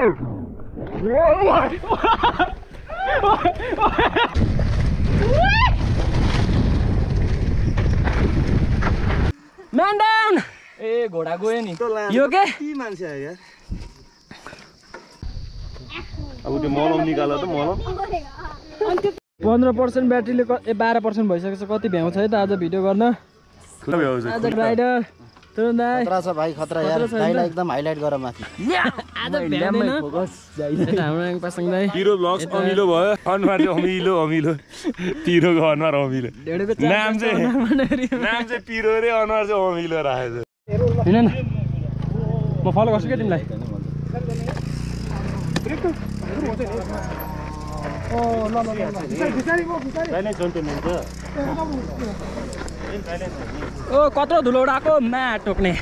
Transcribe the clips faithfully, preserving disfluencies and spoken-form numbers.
Man down! ए घोडा गयो नि यो के मान्छे आयो यार अब त्यो मलम निकाल्दा त मलम पन्ध्र पर्सेन्ट ब्याट्रीले ए बाह्र पर्सेन्ट भइसकेछ कति भ्याउँछ है त आज भिडियो गर्न आज राइडर तुरुन दाइ खतरा छ भाइ खतरा यार दाइलाई एकदम हाइलाइट गर माथि आज भ्याउँदैन फोकस जाइदैन हाम्रो रङ पासङ दाइ पिरो ब्लग्स अमिलो भयो अनुहार चाहिँ अमिलो अमिलो पिरोको अनुहार अमिलो नाम चाहिँ नाम चाहिँ पिरो रे अनुहार चाहिँ अमिलो राखेको हैन न म फलो गर्छु के तिमीलाई ओ ल ल ल बिचारी म बिचारी हैन जन्ते मिल्छ ओ कत्रो धुलो उडाको मा टोक्ने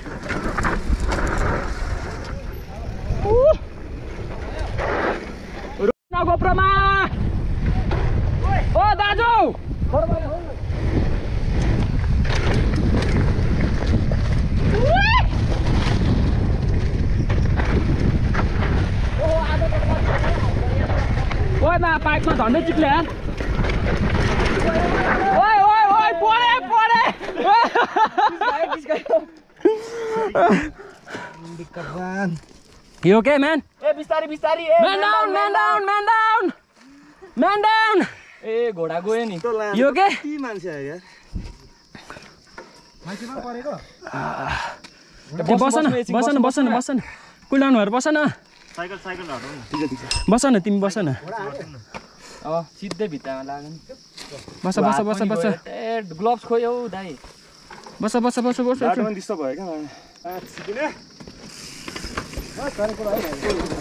रुना गोप्रोमा ओ दाजु ओए ना पाइपमा झन्डै चिप्ले यार ओए ओए ओए परे परे यो के म्यान ए बिस्तारी बिस्तारी ए man down man down man down man down ए घोडा गयो नि यो के के मान्छे आयो यार मान्छेमा परेको बस न बस न बस न बस न कुल डाउन भएर बस न साइकल साइकल हटाउ न बस न तिमी बस न अब सिधै भित्तामा लाग्यो नि बस बस बस बस ए ग्लोभ्स खोयौ दाइ बस बस बस बस बाटो पनि डिस्टर्ब भयो क्या आ सिकिने आ कान कुरा आयो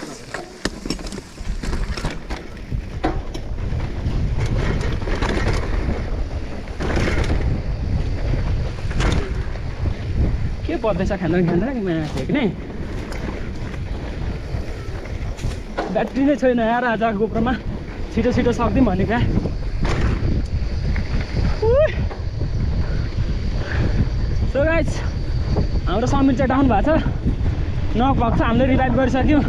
के पर्दैछ खाना खाना हेक्ने ब्याट्री नै छैन यार आज गोप्रोमा छिटो छिटो सक्दिउँ भनेको सो गाइज हाम्रो समिल चाहिँ डाउन भएको छ नक भएको छ हामीले रिभाइभ गरिसक्यौँ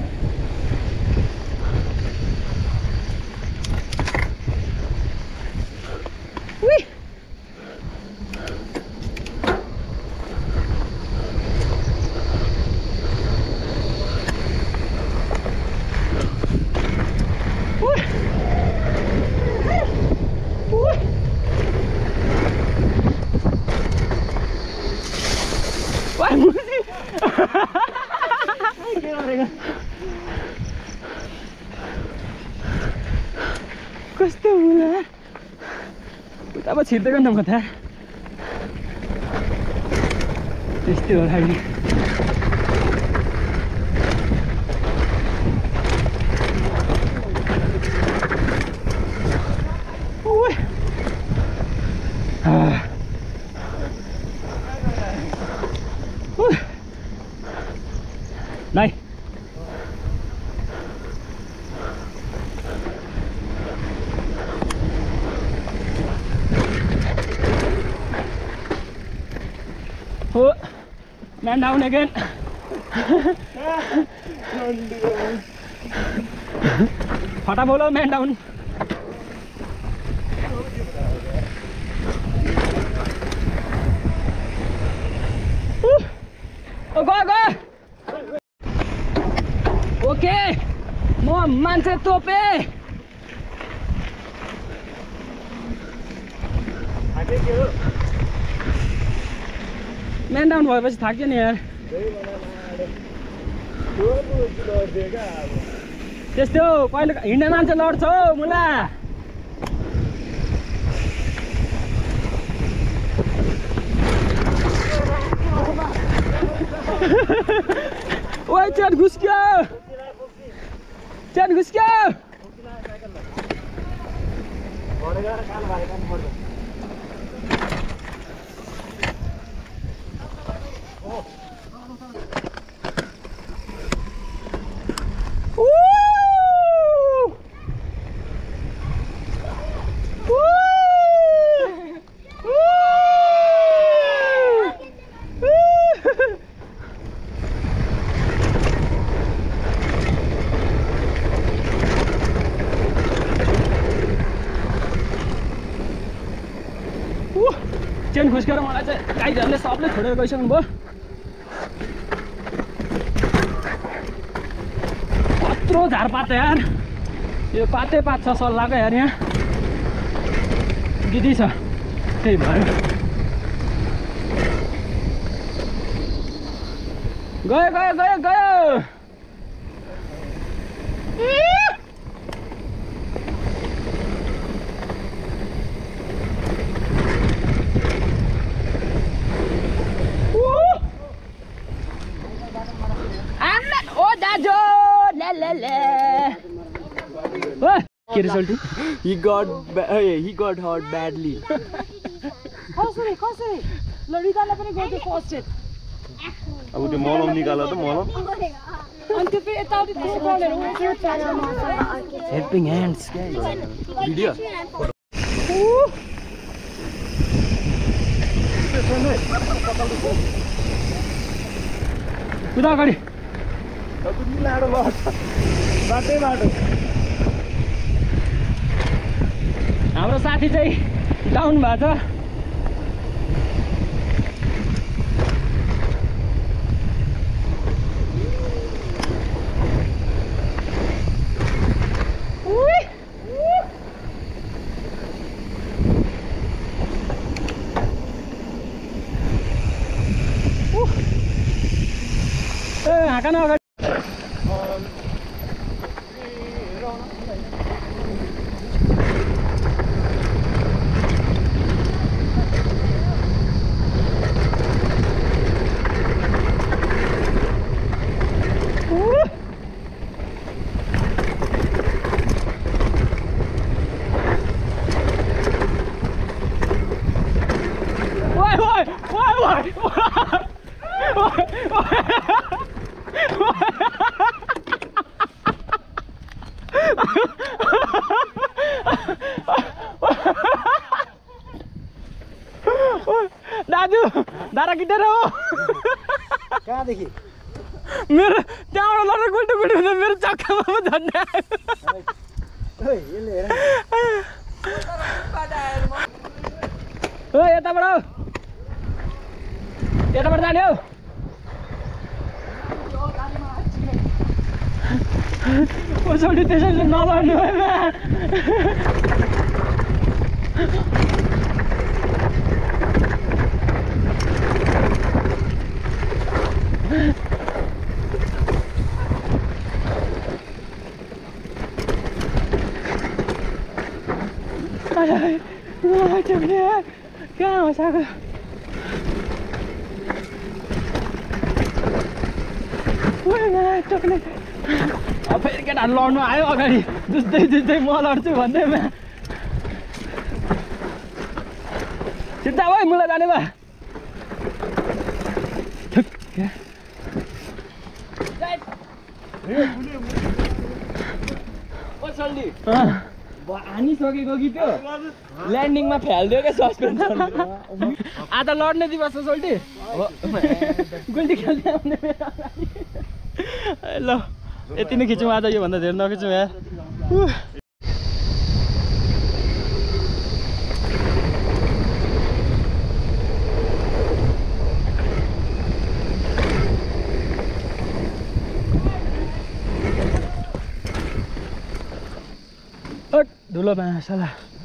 कस्तो होला उता अब छिर्दै गर्नु म त त्यस्तै होला नि Đây. Oh, man down again. Fata bolo, man down. Oh, go, go. Okay म मान्छे तोपे म्यान डाउन भएपछि थाक्यो नि यार त्यस्तो कहिले हिँड्ने मान्छे लड्छ हौ मुला ओए चेट घुस्क्यो चेट घुस्क्यो खुस्केन खुस्केर मलाई चाहिँ गाइडहरूले सबले छोडेर गइसक्नु भयो। कत्रो झारपात यार, यो पातै पात छ सल्लाहको यार। यहाँ दिदी छ त्यही भयो। गयो गयो गयो गयो। ओ दाजु ले ले ले के result? He got ba- hey, he got hurt badly. कसरी कसरी ल रिदाले पनि गयो फर्स्ट एड अब त्यो मलम निकाल्दा त मलम अनि त्यो फेरि यताउति त्यो बलहरु उठ्यो चार्जर हेल्पिङ ह्यान्ड्स Video. कुदा अगाडि लाडो लड बाटै बाटो। हाम्रो साथी चाहिँ डाउन भएको छ। ए हाँका न अगाडि। दाजु दारा किटेर हो कहाँदेखि मेरो त्यहाँबाट लडेर गुल्टो गुल्टो हुँदा मेरो चक्कामा पो झन्डा आयो। ओ यताबाट हौ, यताबाट जाने हौ। ओसोली त्यसरी नलड्नु भएन। कहाँ हो साको? अब फेरि केटाहरू लड्नु आयो अगाडि, जुत्दै जुत्दै म लड्छु भन्दैमा। सिधा भयो मुला जाने भए हानिसकेको कि त्यो ल्यान्डिङमा फ्यालिदियो क्या सस्पेन्सन। आज लड्ने दिवस हो सोल्टी, गुल्टी खेल्दै आउने। ल यति नै खिचौँ आज, योभन्दा धेरै नखिचौँ यार। धुलो बाँसला